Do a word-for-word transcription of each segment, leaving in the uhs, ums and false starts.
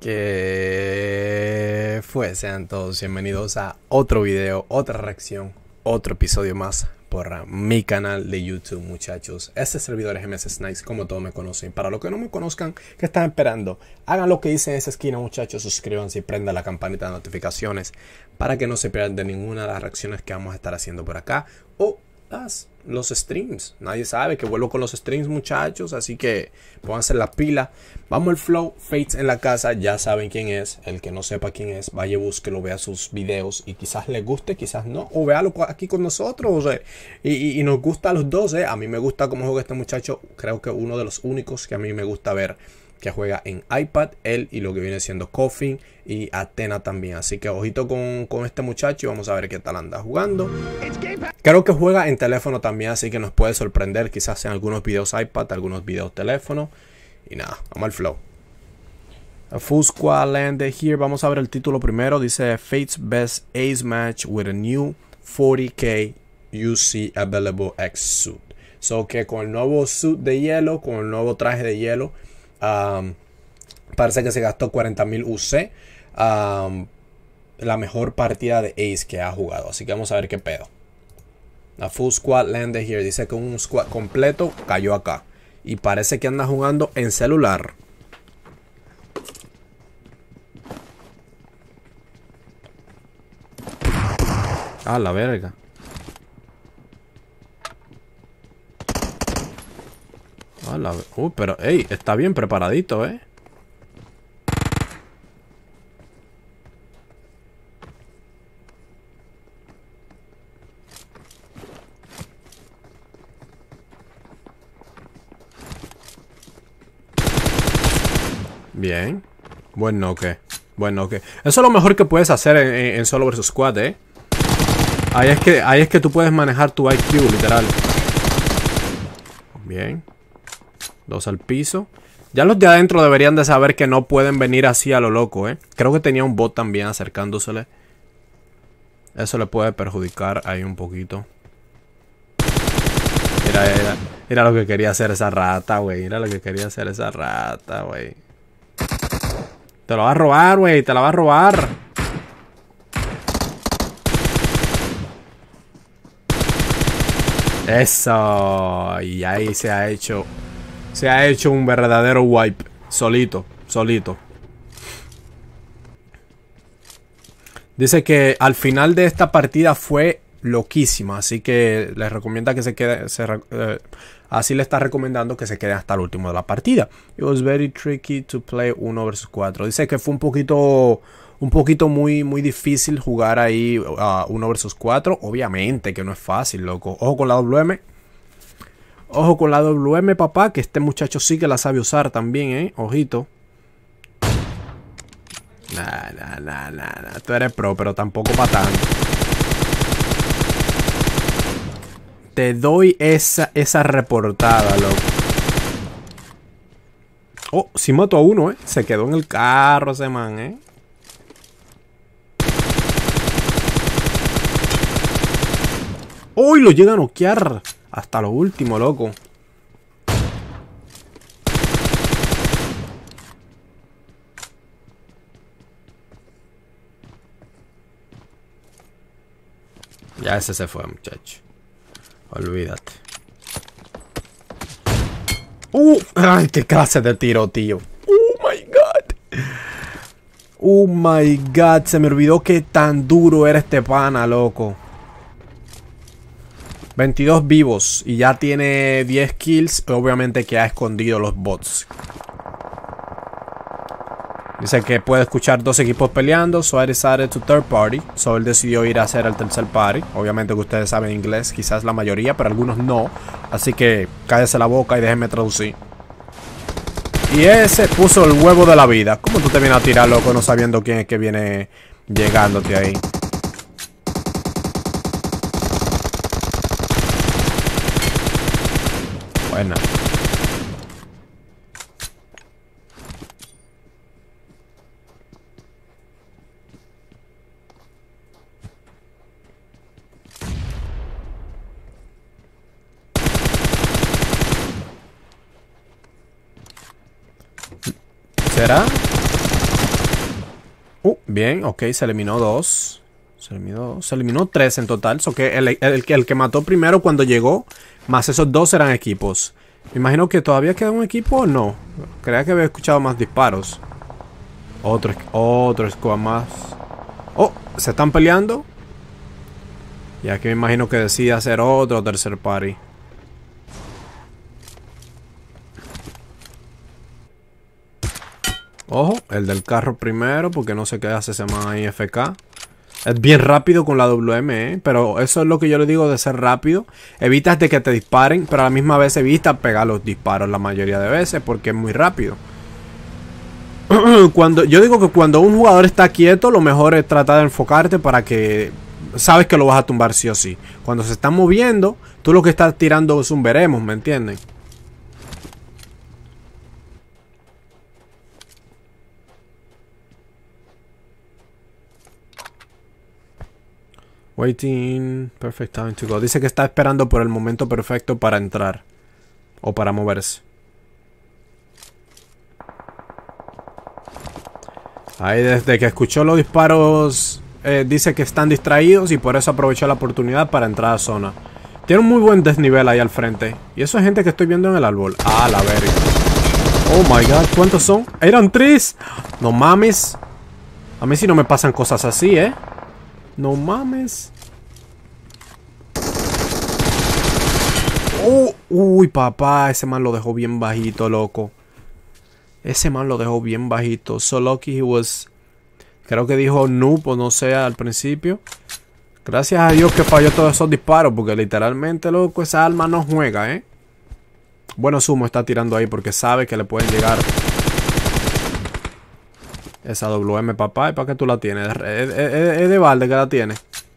Que fue, sean todos bienvenidos a otro video, otra reacción, otro episodio más por mi canal de YouTube, muchachos. Este servidor es M S Snipes, como todos me conocen. Para los que no me conozcan, ¿qué están esperando? Hagan lo que dice en esa esquina, muchachos. Suscríbanse y prendan la campanita de notificaciones para que no se pierdan de ninguna de las reacciones que vamos a estar haciendo por acá o las, los streams. Nadie sabe que vuelvo con los streams, muchachos, así que pónganse la pila. Vamos al flow. Fates en la casa, ya saben quién es. El que no sepa quién es, vaya, búsquelo, vea sus videos y quizás le guste, quizás no, o véalo aquí con nosotros, o sea, y, y, y nos gusta a los dos. eh. A mí me gusta cómo juega este muchacho. Creo que uno de los únicos que a mí me gusta ver que juega en iPad, él y lo que viene siendo Coffin y Athena también. Así que ojito con, con este muchacho y vamos a ver qué tal anda jugando. Creo que juega en teléfono también, así que nos puede sorprender quizás en algunos videos iPad, algunos videos teléfono. Y nada, vamos al flow. A full squad landed here. Vamos a ver el título primero. Dice Fate's best ace match with a new forty K U C available X suit. So que con el nuevo suit de hielo, con el nuevo traje de hielo, Um, parece que se gastó cuarenta mil U C. um, La mejor partida de Ace que ha jugado. Así que vamos a ver qué pedo. La full squad landed here. Dice que un squad completo cayó acá. Y parece que anda jugando en celular. Ah, la verga. Uh, pero, hey, está bien preparadito, ¿eh? Bien. Buen noque. Buen noque. Eso es lo mejor que puedes hacer en, en, en Solo versus Squad, ¿eh? Ahí es, que, ahí es que tú puedes manejar tu I Q, literal. Bien. Dos al piso. Ya los de adentro deberían de saber que no pueden venir así a lo loco, ¿eh? Creo que tenía un bot también acercándosele. Eso le puede perjudicar ahí un poquito. Mira, mira, mira lo que quería hacer esa rata, güey. Mira lo que quería hacer esa rata, güey. Te lo va a robar, güey. Te la va a robar. Eso. Y ahí se ha hecho... Se ha hecho un verdadero wipe. Solito, solito. Dice que al final de esta partida fue loquísima. Así que les recomienda que se quede. Se, eh, así le está recomendando que se quede hasta el último de la partida. It was very tricky to play uno versus cuatro. Dice que fue un poquito. Un poquito muy, muy difícil jugar ahí uh, uno versus cuatro. Obviamente que no es fácil, loco. Ojo con la W M. Ojo con la W M, papá, que este muchacho sí que la sabe usar también, ¿eh? Ojito. Nah, nah, nah, nah, nah. Tú eres pro, pero tampoco para tanto. Te doy esa, esa reportada, loco. Oh, sí mató a uno, ¿eh? Se quedó en el carro ese man, ¿eh? ¡Uy! Lo llega a noquear. Hasta lo último, loco. Ya ese se fue, muchacho. Olvídate. ¡Uh! ¡Ay, qué clase de tiro, tío! ¡Oh, my God! ¡Oh, my God! Se me olvidó que tan duro era este pana, loco. veintidós vivos y ya tiene diez kills. Obviamente que ha escondido los bots. Dice que puede escuchar dos equipos peleando. So I decided to third party. So él decidió ir a hacer el tercer party. Obviamente que ustedes saben inglés, quizás la mayoría, pero algunos no. Así que cállese la boca y déjenme traducir. Y ese puso el huevo de la vida. ¿Cómo tú te vienes a tirar, loco, no sabiendo quién es que viene llegándote ahí? Buena. ¿Será? Uh, bien, ok, se eliminó dos. Se eliminó, se eliminó tres en total. So que el, el, el, el que mató primero cuando llegó, más esos dos eran equipos. Me imagino que todavía queda un equipo o no. Creía que había escuchado más disparos. Otro, otro squad más. Oh, se están peleando. Y aquí me imagino que decide hacer otro tercer party. Ojo, el del carro primero, porque no sé qué hace ese man ahí F K. Es bien rápido con la W M, ¿eh? Pero eso es lo que yo le digo de ser rápido. Evitas de que te disparen, pero a la misma vez evitas pegar los disparos la mayoría de veces, porque es muy rápido. Cuando, yo digo que cuando un jugador está quieto, lo mejor es tratar de enfocarte para que... Sabes que lo vas a tumbar sí o sí. Cuando se están moviendo, tú lo que estás tirando es un veremos, ¿me entienden? Waiting, perfect time to go. Dice que está esperando por el momento perfecto para entrar. O para moverse. Ahí desde que escuchó los disparos, eh, dice que están distraídos y por eso aprovechó la oportunidad para entrar a zona. Tiene un muy buen desnivel ahí al frente. Y eso es gente que estoy viendo en el árbol. Ah, la verga. Oh my god, ¿cuántos son? Eran tres. No mames. A mí sí no me pasan cosas así, ¿eh? No mames. Oh, uy, papá. Ese man lo dejó bien bajito, loco. Ese man lo dejó bien bajito. So lucky he was... Creo que dijo noob o no sé al principio. Gracias a Dios que falló todos esos disparos. Porque literalmente, loco, esa arma no juega, ¿eh? Bueno, Sumo está tirando ahí porque sabe que le pueden llegar... Esa W M, papá. ¿Y para qué tú la tienes? ¿Es, es, es de balde que la tiene?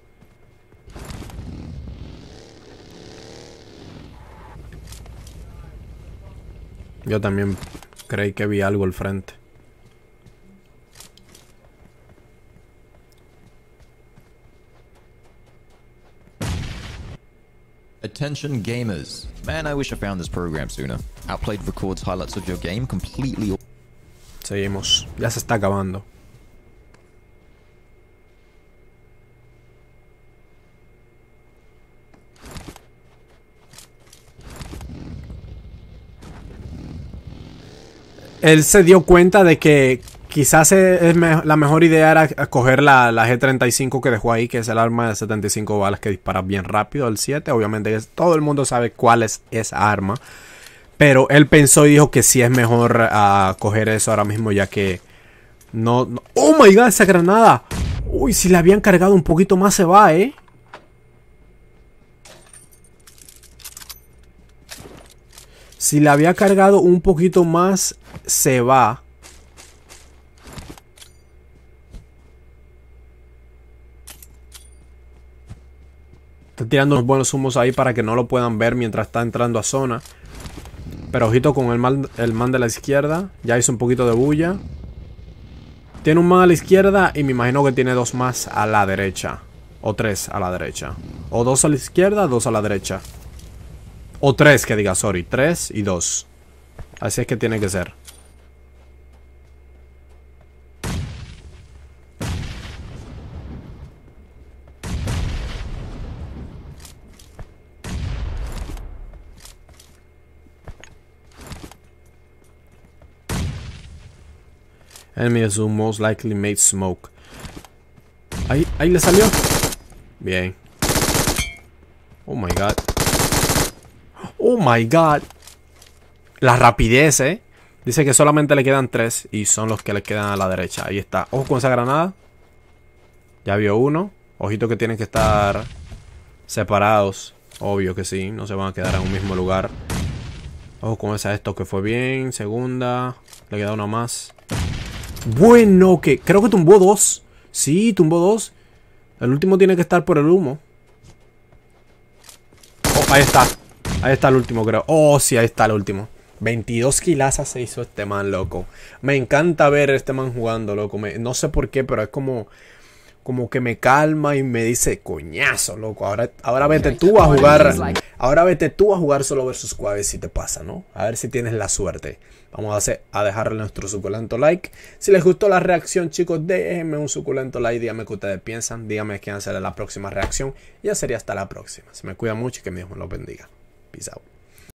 Yo también creí que vi algo al frente. Attention gamers. Man, I wish I found this program sooner. Outplayed records highlights of your game completely... Seguimos. Ya se está acabando. Él se dio cuenta de que quizás es me la mejor idea era coger la, la G treinta y cinco que dejó ahí, que es el arma de setenta y cinco balas que dispara bien rápido, el siete. Obviamente todo el mundo sabe cuál es esa arma. Pero él pensó y dijo que sí es mejor uh, coger eso ahora mismo, ya que no, no... ¡Oh my god! Esa granada. Uy, si la habían cargado un poquito más se va, ¿eh? Si la había cargado un poquito más se va. Está tirando unos buenos humos ahí para que no lo puedan ver mientras está entrando a zona. Pero ojito con el man, el man de la izquierda. Ya hizo un poquito de bulla. Tiene un man a la izquierda y me imagino que tiene dos más a la derecha. O tres a la derecha. O dos a la izquierda, dos a la derecha. O tres, que diga, sorry. Tres y dos. Así es que tiene que ser. Enemy assume most likely made smoke. Ahí, ahí le salió. Bien. Oh my god. Oh my god. La rapidez, eh. Dice que solamente le quedan tres y son los que le quedan a la derecha. Ahí está. Ojo con esa granada. Ya vio uno. Ojito que tienen que estar separados. Obvio que sí. No se van a quedar en un mismo lugar. Ojo con esa esto que fue bien. Segunda. Le queda una más. Bueno, que creo que tumbó dos. Sí, tumbó dos. El último tiene que estar por el humo. Oh, ahí está. Ahí está el último, creo. Oh, sí, ahí está el último. veintidós kilazas se hizo este man, loco. Me encanta ver a este man jugando, loco. Me, no sé por qué, pero es como... como que me calma y me dice, coñazo, loco, ahora, ahora vete tú a jugar, ahora vete tú a jugar solo versus Squad, a ver si te pasa, ¿no? A ver si tienes la suerte. Vamos a, hacer, a dejarle nuestro suculento like. Si les gustó la reacción, chicos, déjenme un suculento like, díganme qué ustedes piensan, díganme quién será la próxima reacción. Y ya sería hasta la próxima. Se me cuida mucho y que mi Dios me los bendiga. Peace out.